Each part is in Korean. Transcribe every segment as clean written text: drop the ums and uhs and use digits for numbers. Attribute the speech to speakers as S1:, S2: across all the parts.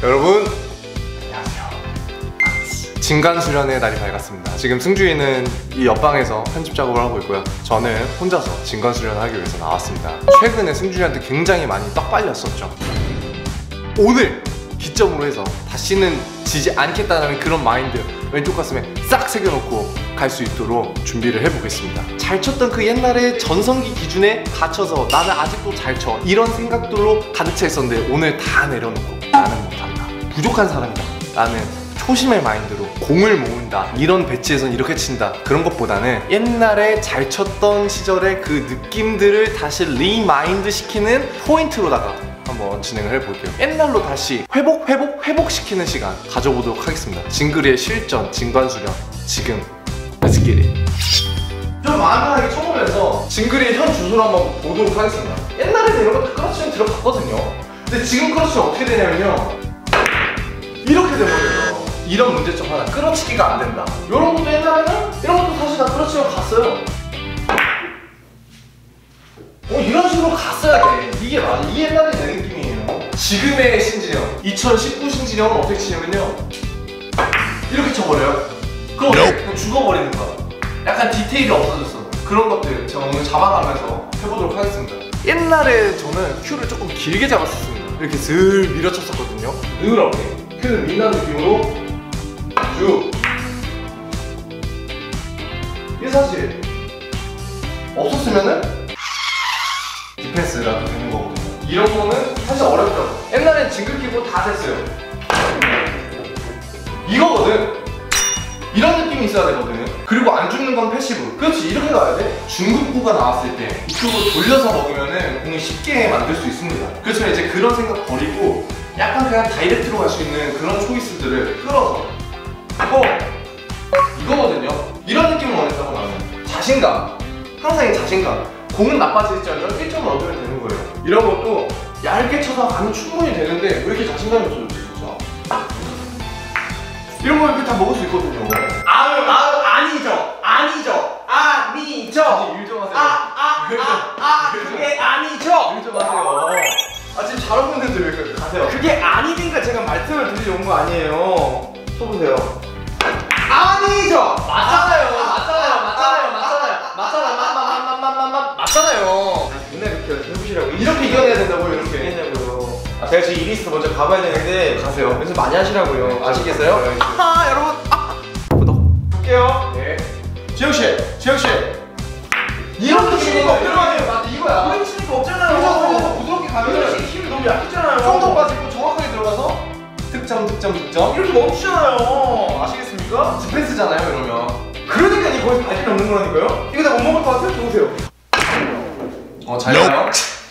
S1: 여러분 안녕하세요. 진간수련의 날이 밝았습니다. 지금 승주이는 이 옆방에서 편집 작업을 하고 있고요. 저는 혼자서 진간수련을 하기 위해서 나왔습니다. 최근에 승주이한테 굉장히 많이 떡 빨렸었죠. 오늘 기점으로 해서 다시는 지지 않겠다는 그런 마인드 왼쪽 가슴에 싹 새겨놓고 갈 수 있도록 준비를 해보겠습니다. 잘 쳤던 그 옛날의 전성기 기준에 갇혀서 나는 아직도 잘 쳐 이런 생각들로 가득 차 있었는데 오늘 다 내려놓고 나는 못한다, 부족한 사람이다, 나는 초심의 마인드로 공을 모은다, 이런 배치에선 이렇게 친다, 그런 것보다는 옛날에 잘 쳤던 시절의 그 느낌들을 다시 리마인드 시키는 포인트로다가 한번 진행을 해볼게요. 옛날로 다시 회복시키는 시간 가져보도록 하겠습니다. 징그리의 실전, 진간수련 지금 Let's get it. 좀 만만하게 쳐보면서 징그리의 현 주소를 한번 보도록 하겠습니다. 옛날에는 이런 것도 크러치는 들어갔거든요. 근데 지금 크러치는 어떻게 되냐면요, 이렇게 돼버려요. 이런 문제점 하나, 끌어치기가 안 된다. 이런 것도 옛날에는 이런 것도 사실 다 끌어치기가 갔어요. 이런 식으로 갔어야 돼. 이게 맞아. 이게 옛날에 내 느낌이에요. 지금의 신진영, 2019 신진영은 어떻게 치냐면요, 이렇게 쳐버려요. 그럼 그냥 죽어버리는 거야. 약간 디테일이 없어졌어. 그런 것들 제가 오늘 잡아가면서 해보도록 하겠습니다. 옛날에 저는 큐를 조금 길게 잡았었습니다. 이렇게 슬 밀어쳤었거든요. 이렇게 큐를 민다는 느낌으로 쭉. 이게 사실 없었으면은 디펜스라도 되는 거거든요. 이런 거는 사실 어렵죠. 옛날엔 징글키고 다 됐어요. 이거거든. 이런 느낌이 있어야 되거든. 그리고 안 죽는 건 패시브. 그렇지, 이렇게 가야 돼. 중급구가 나왔을 때 이쪽으로 돌려서 먹으면은 공을 쉽게 만들 수 있습니다. 그래서 이제 그런 생각 버리고 약간 그냥 다이렉트로 갈 수 있는 그런 초이스들을 끌어서 이거거든요. 이런 느낌을 원했다고 나는. 자신감, 항상 이 자신감. 공은 나빠질지언정 1점을 얻으면 되는 거예요. 이런 것도 얇게 쳐서 가면 충분히 되는데 왜 이렇게 자신감이 없어졌지 진짜. 이런 거 이렇게 다 먹을 수 있거든요. 아니죠. 일 좀 하세요.
S2: 그게 아니죠.
S1: 일 좀 하세요. 지금 잘하고 있는데 왜 그렇게 가세요?
S2: 그게 아니니까 제가 말씀을 드리러 온 거 아니에요. 쳐보세요. 아니죠. 맞잖아요. 맨날 이렇게 해보시라고.
S1: 이렇게 이겨내야 된다고요, 이렇게.
S2: 했냐고요. 제가 지금 이리스트 먼저 가봐야 되는데
S1: 가세요.
S2: 연습 많이 하시라고요. 아시겠어요? 여러분.
S1: 구독.
S2: 볼게요.
S1: 네.
S2: 지영씨.
S1: 이런 느낌으로
S2: 들어가세요.
S1: 맞아, 이거야.
S2: 그렇게 치니까 없잖아요.
S1: 부드럽게 가면
S2: 이렇게 힘이 너무 약했잖아요.
S1: 성도 빠지고 정확하게 들어가서 득점.
S2: 이렇게 멈추잖아요. 아시겠습니까?
S1: 디펜스잖아요, 이러면.
S2: 그러니까 이 거기서 바지 없는 거라니까요? 이거 다 못 먹을 것 같아요? 좋으세요.
S1: 잘 가요?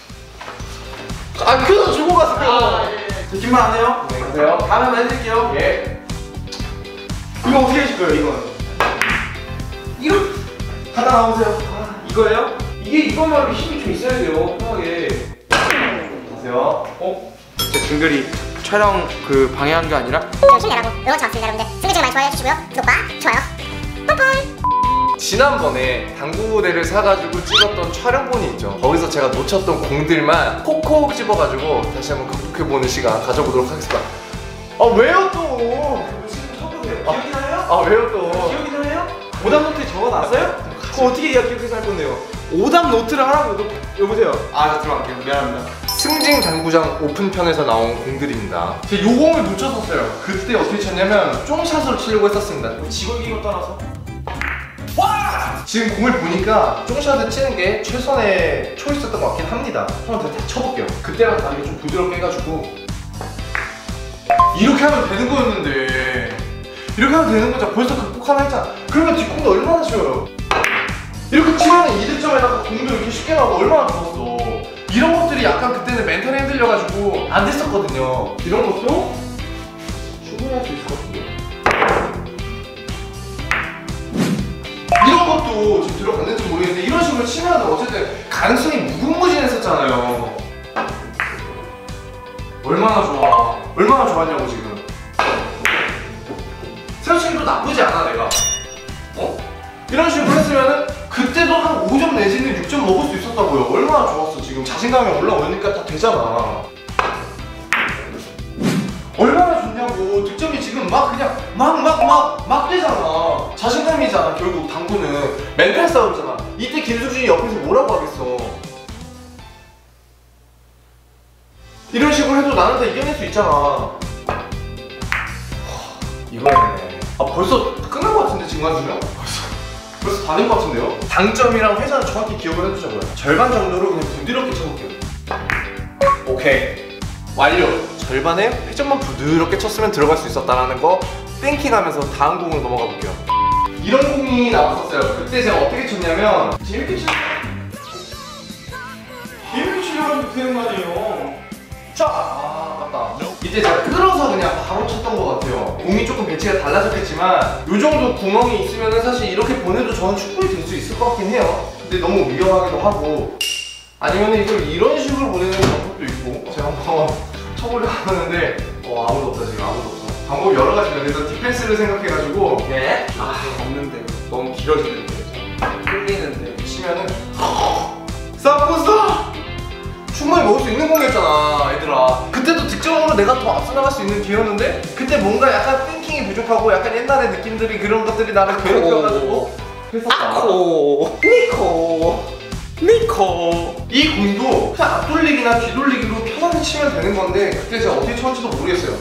S2: 그래도 주고 가세요. 긴 말 안 해요?
S1: 네, 가세요.
S2: 다음에 한번 해드릴게요.
S1: 예.
S2: 이거 어떻게 하실 거예요, 이건? 이거 하다 나오세요. 이거예요? 이거말로 힘이 좀 있어야 돼요, 편하게.
S1: 가세요.
S2: 제 중결이 촬영 그 방해한 게 아니라
S3: 열심히 내라고 응원 좋았습니다. 여러분들 승리 많이 좋아해 주시고요. 구독과 좋아요 뿜뿜.
S1: 지난번에 당구대를 사가지고 찍었던 촬영본이 있죠. 거기서 제가 놓쳤던 공들만 콕콕 집어가지고 다시 한번 극복해보는 시간 가져보도록 하겠습니다. 왜요 또?
S2: 지금 쳐보세요. 기억이 나요?
S1: 왜요 또?
S2: 기억이 나요? 오답 노트에 적어놨어요? 그거 어떻게 기억해서 할 건데요? 오답 노트를 하라고. 여보세요.
S1: 저 들어갈게요. 미안합니다. 승진 당구장 오픈편에서 나온 공들입니다. 제가 요 공을 놓쳤었어요. 그때 어떻게 쳤냐면 쫑샷으로 치려고 했었습니다.
S2: 직원 기고 따라서.
S1: 지금 공을 보니까 쫑샷을 치는 게 최선의 초이스였던 것 같긴 합니다. 한번 다 쳐볼게요. 그때랑 다르게 좀 부드럽게 해가지고 이렇게 하면 되는 거였는데, 이렇게 하면 되는 거죠. 벌써 극복 하나 했잖아. 그러면 뒷공도 얼마나 쉬워요. 이렇게 치면 2득점에다가 공도 이렇게 쉽게 나오고 얼마나 좋았어. 이런 것들이 약간 그때는 멘탈이 흔들려가지고 안 됐었거든요. 이런 것도 충분히 할 수 있을 것 같은데. 이런 것도 지금 들어갔는지 모르겠는데 이런 식으로 치면 어쨌든 가능성이 무궁무진했었잖아요. 얼마나 좋았냐고 지금. 사실 나쁘지 않아 내가. 이런 식으로 했으면은 그때도 한 5점 내지는 6점 먹을 수 있었다고요. 얼마나 좋았어. 지금 자신감이 올라오니까 다 되잖아.
S2: 얼마나 좋냐고. 득점이 지금 막 그냥 막 되잖아. 자신감이잖아. 결국 당구는 멘탈 싸움이잖아. 이때 김수준이 옆에서 뭐라고 하겠어. 이런 식으로 해도 나는 다 이겨낼 수 있잖아. 이거네. 아 벌써 끝난 것 같은데 진관수면? 벌써 다 된 것 같은데요? 당점이랑 회전을 정확히 기억을 해두자고요. 절반 정도로 그냥 부드럽게 쳐볼게요. 오케이 완료. 절반에 회전만 부드럽게 쳤으면 들어갈 수 있었다라는 거 땡킹하면서 다음 공으로 넘어가 볼게요. 이런 공이 나왔었어요. 그때 제가 어떻게 쳤냐면 이렇게 치려고 하면 되는 거 아니에요. 쫙! 아, 맞다. 이제 제가 끌어서 그냥 바로 쳤던 것 같아요. 공이 조금 배치가 달라졌겠지만 이 정도 구멍이 있으면 사실 이렇게 보내도 저는 충분히 될 수 있을 것 같긴 해요. 근데 너무 위험하기도 하고 아니면 이걸 이런 식으로 보내는 방법도 있고 제가 한번 쳐보려고 하는데 아무도 없다 지금. 아무도 없어. 방법이 여러 가지가. 그래서 디펜스를 생각해가지고
S4: 네?
S2: 없는데 너무 길어지는데
S4: 끌리는데
S2: 치면은 쌈부스타! 충분히 먹을 수 있는 공이었잖아 얘들아. 그때도 득점으로 내가 더 앞서 나갈 수 있는 기회였는데 그때 뭔가 약간 띵킹이 부족하고 약간 옛날의 느낌들이 그런 것들이 나를 괴롭혀가지고 했었다. 니코 이 공도 그냥 앞돌리기나 뒤돌리기로 편하게 치면 되는 건데 그때 제가 어떻게 쳤는지도 모르겠어요.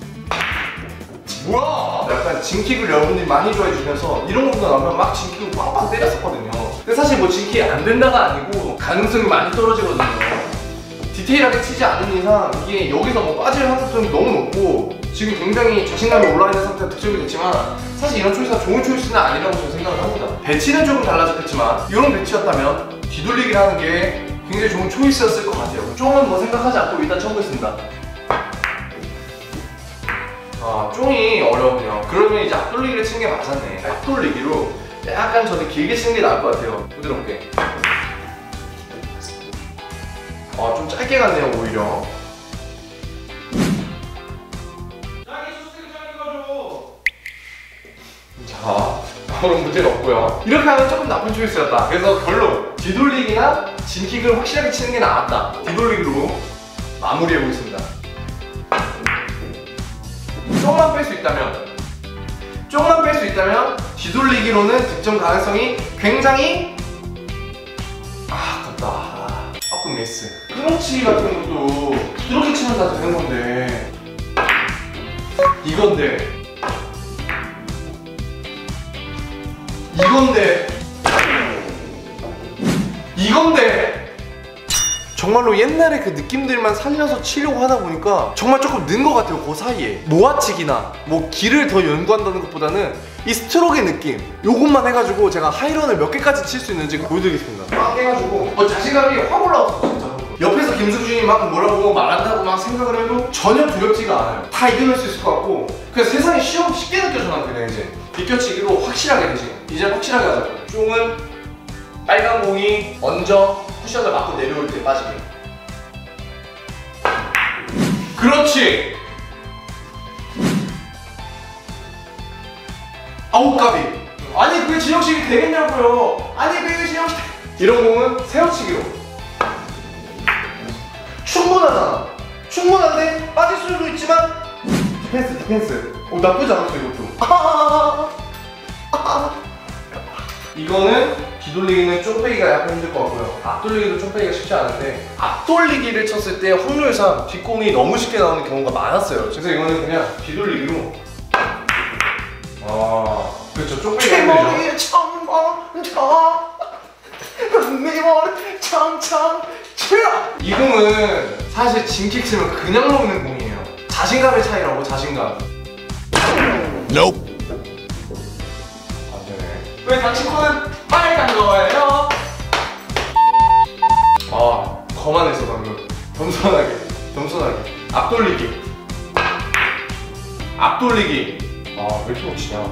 S2: 뭐야? 약간 진킥을 여러분들이 많이 좋아해 주면서 이런 공도 나오면 막 진킥을 빵빵 때렸었거든요. 근데 사실 뭐 진킥이 안 된다가 아니고 가능성이 많이 떨어지거든요. 디테일하게 치지 않는 이상 이게 여기서 뭐 빠질 가능성이 너무 높고 지금 굉장히 자신감이 올라있는 상태로 득점이 됐지만 사실 이런 초이스가 좋은 초이스는 아니라고 저는 생각을 합니다. 배치는 조금 달라졌겠지만 이런 배치였다면 뒤돌리기를 하는 게 굉장히 좋은 초이스였을 것 같아요. 쫑은 뭐 생각하지 않고 일단 쳐보겠습니다. 쫑이 어려우네요. 그러면 이제 앞돌리기를 치는 게 맞았네. 앞돌리기로 약간 저는 길게 치는 게 나을 것 같아요. 부드럽게. 좀 짧게 갔네요 오히려. 자, 그런 문제는 없고요. 이렇게 하면 조금 나쁜 초이스였다. 그래서 결론 뒤돌리기나 진킥을 확실하게 치는 게 나았다. 뒤돌리기로 마무리해보겠습니다. 조금만 뺄 수 있다면 뒤돌리기로는 득점 가능성이 굉장히 아깝다. 조금 미스. 크러치 같은 것도 부드럽게 치면 다 되는 건데 이건데 정말로 옛날에 그 느낌들만 살려서 치려고 하다 보니까 정말 조금 는 것 같아요. 그 사이에 모아치기나 뭐 길을 더 연구한다는 것보다는 이 스트로크의 느낌 요것만 해가지고 제가 하이런을 몇 개까지 칠 수 있는지 보여드리겠습니다. 막 해가지고 자신감이 확 올라왔어 진짜. 옆에서 김수준이 막 뭐라고 말한다고 막 생각을 해도 전혀 두렵지가 않아요. 다 이겨낼 수 있을 것 같고 그래서 세상이 쉽게 느껴져. 난 그냥 이제 비껴치기로 확실하게 되지. 이제 확실하게 하자고. 쫑은 빨간 공이 먼저 쿠션을 맞고 내려올 때 빠지게. 그렇지. 아우 까비. 아니 그게 진영식이 되겠냐고요. 아니 그게 진영식. 이런 공은 세워치기로. 충분하잖아. 충분한데 빠질 수도 있지만 디펜스. 나쁘지 않았어 이것도. 이거는 뒤돌리기는 쫑빼기가 약간 힘들 것 같고요. 앞돌리기도 쫑빼기가 쉽지 않은데 앞돌리기를 쳤을 때 확률상 뒷공이 너무 쉽게 나오는 경우가 많았어요. 그래서 이거는 그냥 뒤돌리기로. 그렇죠. 쫑빼기가 힘들죠. 이 공은 사실 진킥 치면 그냥 먹는 공이에요. 자신감의 차이라고. 자신감.
S1: Nope.
S2: 안 되네. 왜 당신 코는 빨간 거예요? 거만해서 방금. 겸손하게. 앞돌리기. 왜 이렇게 못 치냐?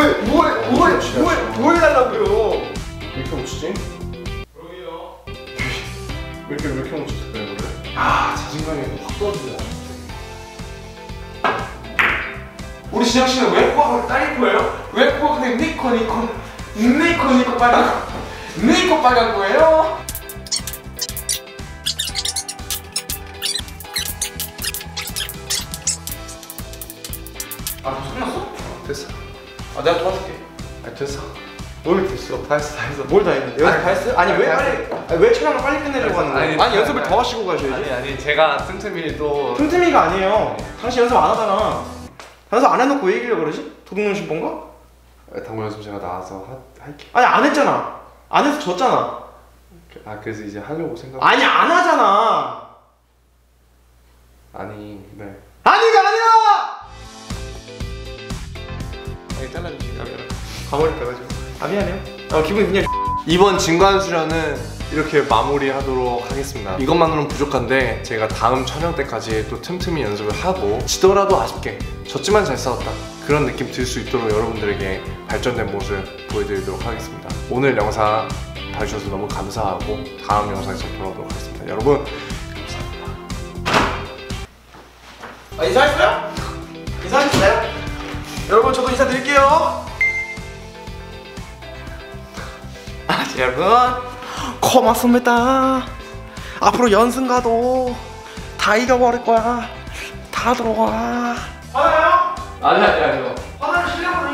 S2: 뭐 해달라고요? 왜 이렇게 못 치지? 그러게요. 왜 이렇게 못 쳤을까요, 이거를? 자신감이 확 떨어지네. 우리 진영씨는 왜 코가 딸릴 거예요? 왜 코가 그냥 니코 빨간 거예요? 아 벌써 끝났어?
S1: 됐어.
S2: 아 내가 도와줄게.
S1: 아 됐어. 뭘 됐어? 다 했어.
S2: 뭘 다 했는데? 연습 다 했어? 아니 왜
S1: 다
S2: 빨리 왜 촬영을 빨리 끝내려고 하는 거야?
S1: 아니,
S2: 아니 연습을 더 하시고 가셔야지.
S1: 아니 제가 틈틈이 또
S2: 틈틈이가 아니에요. 당신 연습 안 하잖아. 연습 안 해놓고 왜 얘기를 그러지? 도둑놈 신본가?
S1: 당구 연습 제가 나와서 할게.
S2: 아니 안 했잖아. 안 해서 졌잖아.
S1: 아 그래서 이제 하려고 생각.
S2: 아니 안 하잖아.
S1: 아니 네.
S2: 아니가 아니야.
S1: 아니 잘라주시면
S2: 가버릴 거가지고. 아 미안해요. 기분이 그냥.
S1: 이번 진관 수련은 이렇게 마무리하도록 하겠습니다. 이것만으로는 부족한데 제가 다음 촬영 때까지 또 틈틈이 연습을 하고 지더라도 아쉽게 졌지만 잘 싸웠다 그런 느낌 들 수 있도록 여러분들에게 발전된 모습 보여드리도록 하겠습니다. 오늘 영상 봐주셔서 너무 감사하고 다음 영상에서 돌아오도록 하겠습니다. 여러분 감사합니다.
S2: 아 인사했어요? 인사하셨어요? 여러분 저도 인사드릴게요. 여러분 고맙습니다. 앞으로 연승 가도 다 이겨버릴 거야. 다 들어와. 화나요?
S4: 아니 아니요.
S2: 화나면 실력으로